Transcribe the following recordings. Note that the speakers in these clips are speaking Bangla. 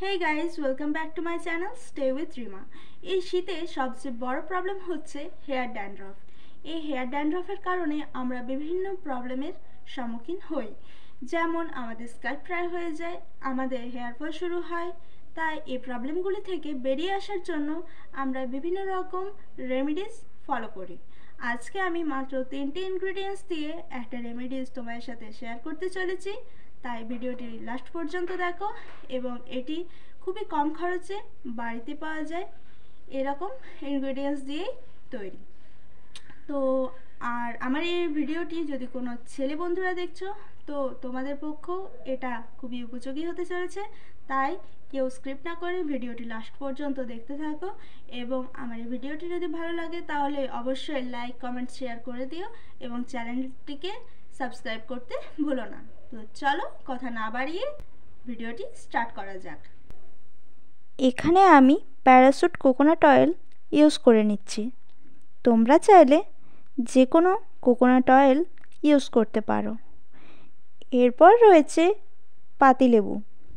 Hey guys, welcome back to my channel. Stay with Rima. এই শীতে সবচেয়ে বড় প্রবলেম হচ্ছে হেয়ার ড্যান্ড্রফ। এই হেয়ার ড্যান্ড্রফের কারণে আমরা বিভিন্ন প্রবলেমের সম্মুখীন হই, যেমন আমাদের স্ক্যাল্প ড্রাই হয়ে যায়, আমাদের হেয়ার ফল শুরু হয়। তাই এই প্রবলেমগুলি থেকে বেরিয়ে আসার জন্য আমরা বিভিন্ন রকম রেমিডিস ফলো করি। আজকে আমি মাত্র 3টি ইনগ্রেডিয়েন্টস দিয়ে একটা রেমিডিস তোমাদের সাথে শেয়ার করতে চলেছি। তাই ভিডিওটি লাস্ট পর্যন্ত দেখো, এবং এটি খুবই কম খরচে বাড়িতে পাওয়া যায় এরকম ইনগ্রেডিয়েন্টস দিয়েই তৈরি। তো আর আমার এই ভিডিওটি যদি কোনো ছেলে বন্ধুরা দেখছো, তো তোমাদের পক্ষ এটা খুবই উপযোগী হতে চলেছে। তাই কেউ স্ক্রিপ্ট না করে ভিডিওটি লাস্ট পর্যন্ত দেখতে থাকো, এবং আমার এই ভিডিওটি যদি ভালো লাগে তাহলে অবশ্যই লাইক, কমেন্ট, শেয়ার করে দিও, এবং চ্যানেলটিকে সাবস্ক্রাইব করতে ভুলো না। তো চলো কথা না বাড়িয়ে ভিডিওটি স্টার্ট করা যাক। এখানে আমি প্যারাশুট কোকোনাট অয়েল ইউজ করে নিচ্ছি। তোমরা চাইলে যে কোনো কোকোনাট অয়েল ইউজ করতে পারো। এরপর রয়েছে পাতিলেবু,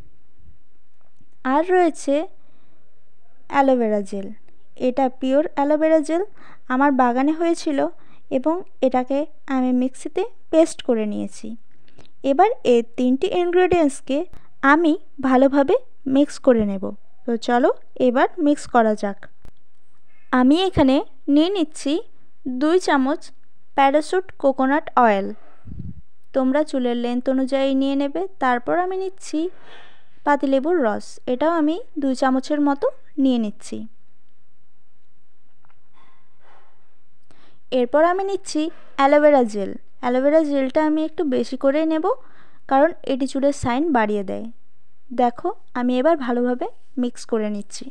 আর রয়েছে অ্যালোভেরা জেল। এটা পিওর অ্যালোভেরা জেল আমার বাগানে হয়েছিল, এবং এটাকে আমি মিক্সিতে পেস্ট করে নিয়েছি। এবার এই 3টি ইনগ্রেডিয়েন্টসকে আমি ভালোভাবে মিক্স করে নেব। তো চলো এবার মিক্স করা যাক। আমি এখানে নিয়ে নিচ্ছি 2 চামচ প্যারাশুট কোকোনাট অয়েল। তোমরা চুলের লেন্থ অনুযায়ী নিয়ে নেবে। তারপর আমি নিচ্ছি পাতিলেবুর রস, এটাও আমি 2 চামচের মতো নিয়ে নিচ্ছি। এরপর আমি নিচ্ছি অ্যালোভেরা জেল। অ্যালোভেরা জেলটা আমি একটু বেশি করে নেব, কারণ এটি চুলের শাইন বাড়িয়ে দেয়। দেখো আমি এবার ভালোভাবে মিক্স করে নিচ্ছি।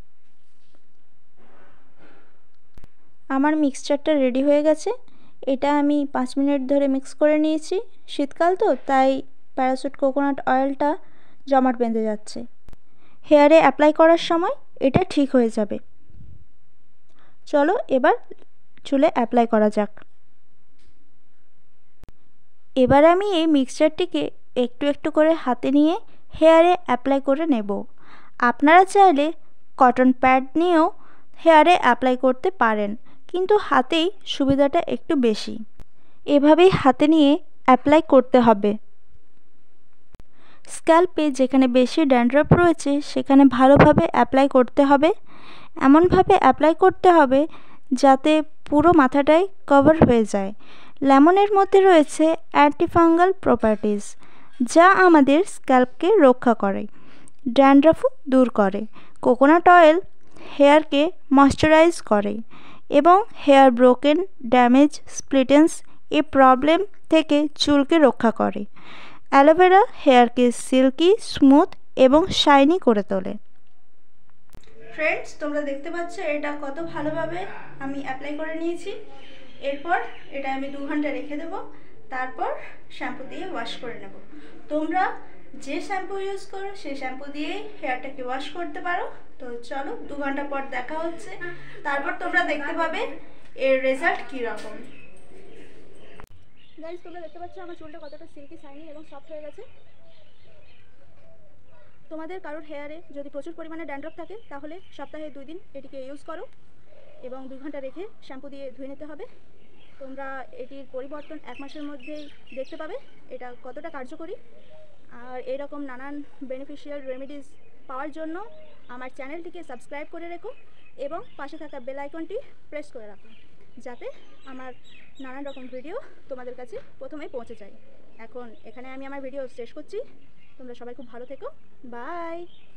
আমার মিক্সচারটা রেডি হয়ে গেছে। এটা আমি 5 মিনিট ধরে মিক্স করে নিয়েছি। শীতকাল তো, তাই প্যারাশুট কোকোনাট অয়েলটা জমাট বেঁধে যাচ্ছে। হেয়ারে অ্যাপ্লাই করার সময় এটা ঠিক হয়ে যাবে। চলো এবার চুলে অ্যাপ্লাই করা যাক। এবার আমি এই মিক্সচারটিকে একটু একটু করে হাতে নিয়ে হেয়ারে অ্যাপ্লাই করে নেব। আপনারা চাইলে কটন প্যাড নিয়েও হেয়ারে অ্যাপ্লাই করতে পারেন, কিন্তু হাতেই সুবিধাটা একটু বেশি। এভাবেই হাতে নিয়ে অ্যাপ্লাই করতে হবে। স্ক্যাল্পে যেখানে বেশি ড্যান্ড্রাফ রয়েছে সেখানে ভালোভাবে অ্যাপ্লাই করতে হবে। এমনভাবে অ্যাপ্লাই করতে হবে যাতে পুরো মাথাটাই কভার হয়ে যায়। লেমনের মধ্যে রয়েছে অ্যান্টিফাঙ্গাল প্রপার্টিজ, যা আমাদের স্ক্যাল্পকে রক্ষা করে, ড্যান্ড্রাফও দূর করে। কোকোনাট অয়েল হেয়ারকে ময়শ্চারাইজ করে এবং হেয়ার ব্রোকেন, ড্যামেজ, স্প্লিটেন্স এই প্রবলেম থেকে চুলকে রক্ষা করে। অ্যালোভেরা হেয়ারকে সিল্কি, স্মুথ এবং শাইনি করে তোলে। ফ্রেন্ডস, তোমরা দেখতে পাচ্ছ এটা কত ভালোভাবে আমি অ্যাপ্লাই করে নিয়েছি। এরপর এটা আমি 2 ঘন্টা রেখে দেব, তারপর শ্যাম্পু দিয়ে ওয়াশ করে নেব। তোমরা যে শ্যাম্পু ইউজ করো সেই শ্যাম্পু দিয়েই হেয়ারটাকে ওয়াশ করতে পারো। তো চলো 2 ঘন্টা পর দেখা হচ্ছে, তারপর তোমরা দেখতে পাবে এর রেজাল্ট কীরকম। গাইস, তোমরা দেখতে পাচ্ছ আমার চুলটা কতটা সিল্কি, শাইনি এবং সফট হয়ে গেছে। তোমাদের কারোর হেয়ারে যদি প্রচুর পরিমাণে ড্যান্ড্রফ থাকে তাহলে সপ্তাহে 2 দিন এটিকে ইউজ করো, এবং 2 ঘন্টা রেখে শ্যাম্পু দিয়ে ধুয়ে নিতে হবে। তোমরা এটির পরিবর্তন 1 মাসের মধ্যেই দেখতে পাবে এটা কতটা কার্যকরী। আর এরকম নানান বেনিফিশিয়াল রেমেডিস পাওয়ার জন্য আমার চ্যানেলটিকে সাবস্ক্রাইব করে রেখো, এবং পাশে থাকা বেল আইকনটি প্রেস করে রাখো, যাতে আমার নানান রকম ভিডিও তোমাদের কাছে প্রথমেই পৌঁছে যায়। এখন এখানে আমি আমার ভিডিও শেষ করছি। তোমরা সবাই খুব ভালো থেকো। বাই।